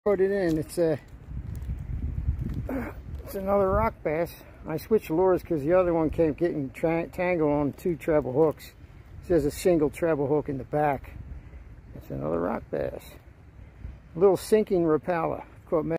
Put it in. It's another rock bass. I switched lures because the other one kept getting tangled on 2 treble hooks. It says a single treble hook in the back. It's another rock bass. A little sinking Rapala. Caught